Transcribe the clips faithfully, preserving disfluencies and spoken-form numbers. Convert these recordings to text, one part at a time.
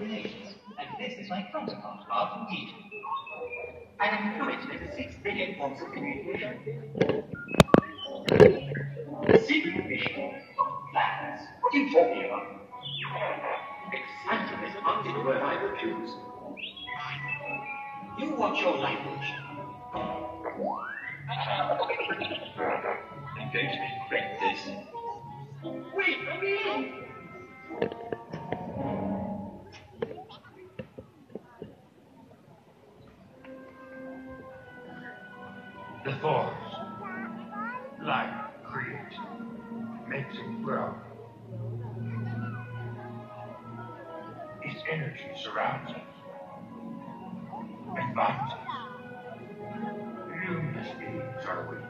relations, and this is my counterpart, Arthur Dechert. I am fluent in the six billion forms of communication. Secret mission, plans. What are you talking about? Exciting is not the word I would use. You watch your language. I'm going to regret this. Wait for me! The force, life creates, makes it grow. Its energy surrounds us and binds us. Luminous beings are we.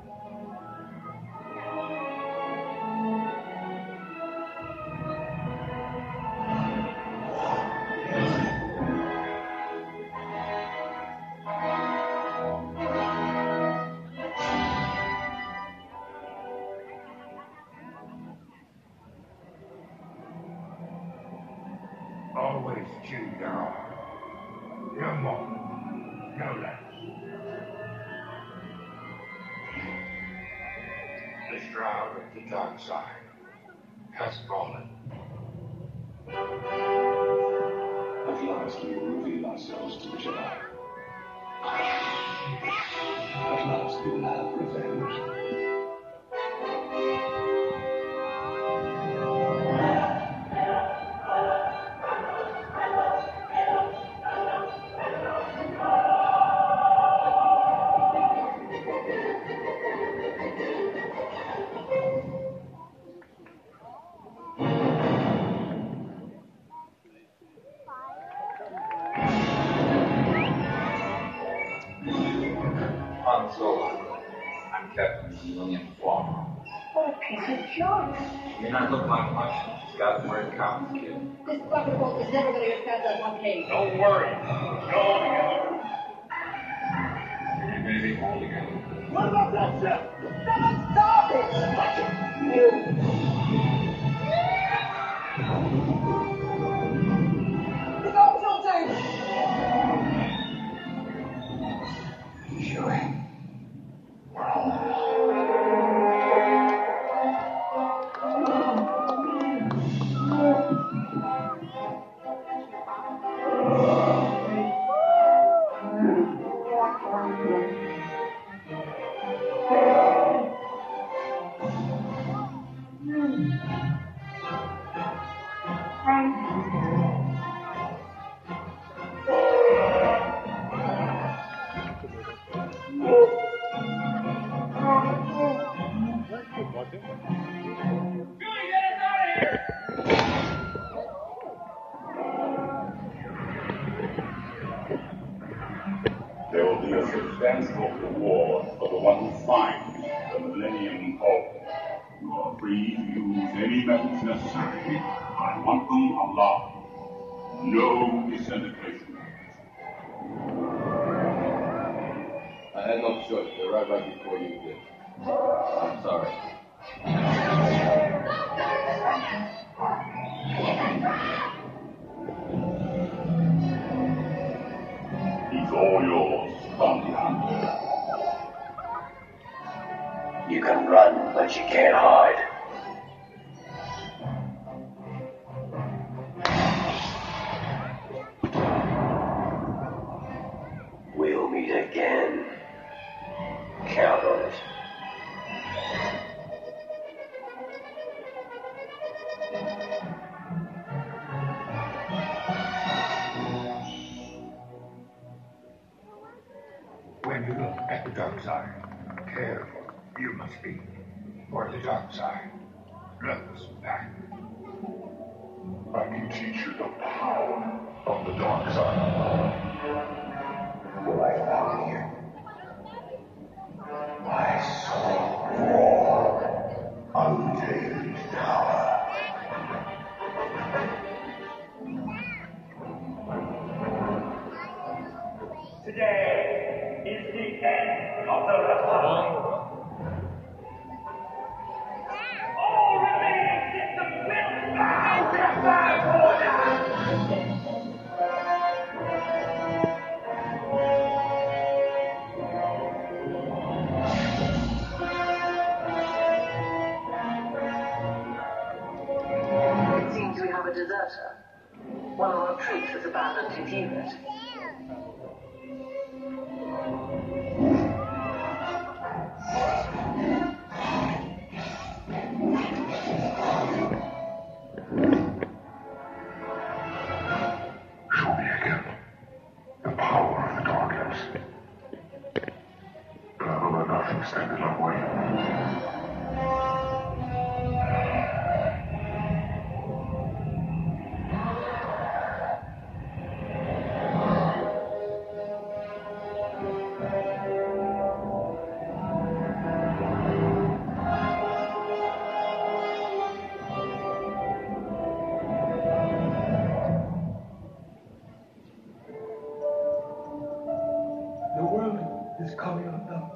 Always choose your own. No more, no less. The shroud of the dark side has fallen. At last we reveal ourselves to the Jedi. At last we will have revenge. I'm Captain William Walt. What a piece of junk. You're not looking like much. Just got to where it counts, kid. This fucking boat is never going to get past that one cage. Don't worry. Go all together. You may be all together. What about that ship? Don't stop it! You. It's all tilting! Joey. We're home. There will be a substantial reward for the one who finds the Millennium Hole. You are free to use any methods necessary. I want them alive. No disintegration. I had no choice. They arrived right before you did. I'm sorry. He's all yours, bounty hunter. You can run, but you can't hide. We'll meet again. Count on it. When you look at the dark side, careful you must be, for the dark side looks back. I can teach you the power of the dark side. What I found here. My soul roar. Untamed power. Today is the end of the Republic. All remaining systems will bow to my order. One of our troops has abandoned his unit. Show me again the power of the darkness. Battle or nothing stand in our way. The world is coming undone.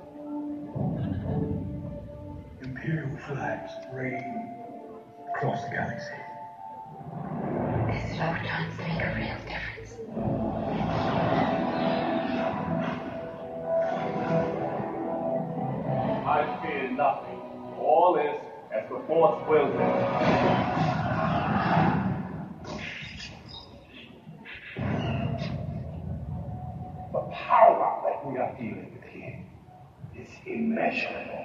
Imperial flags reign across the galaxy. This is our chance to make a real difference. I fear nothing. All is as the Force wills it. The power that we are dealing with here is immeasurable.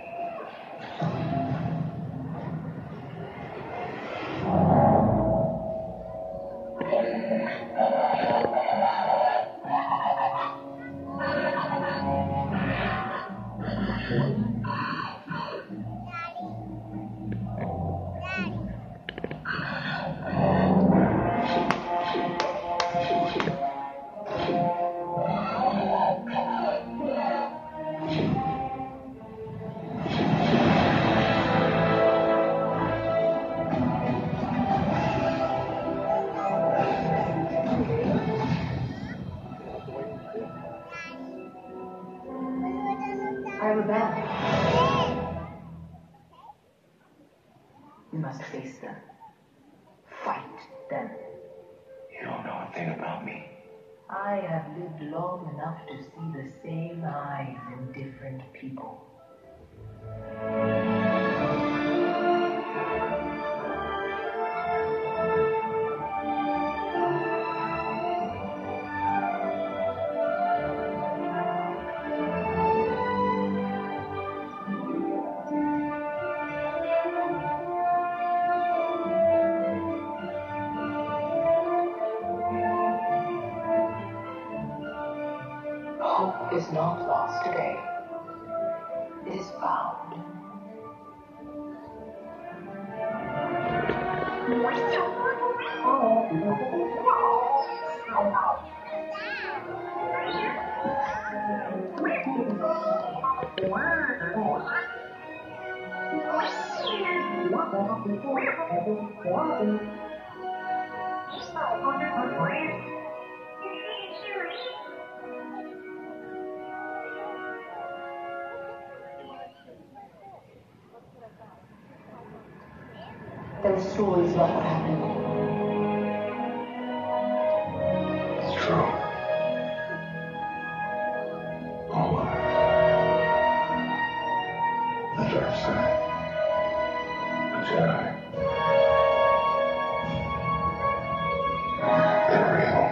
I rebel. We must face them. Fight them. You don't know a thing about me. I have lived long enough to see the same eyes in different people. Hope is not lost today. It is found. There are stories about what happened. It's true. All of it. The dark side. The Jedi. They're real.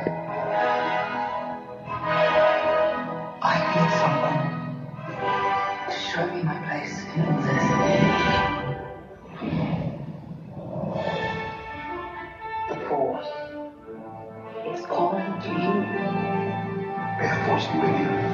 I need someone to show me my place in all this. The Force is calling to you. May the Force be with you.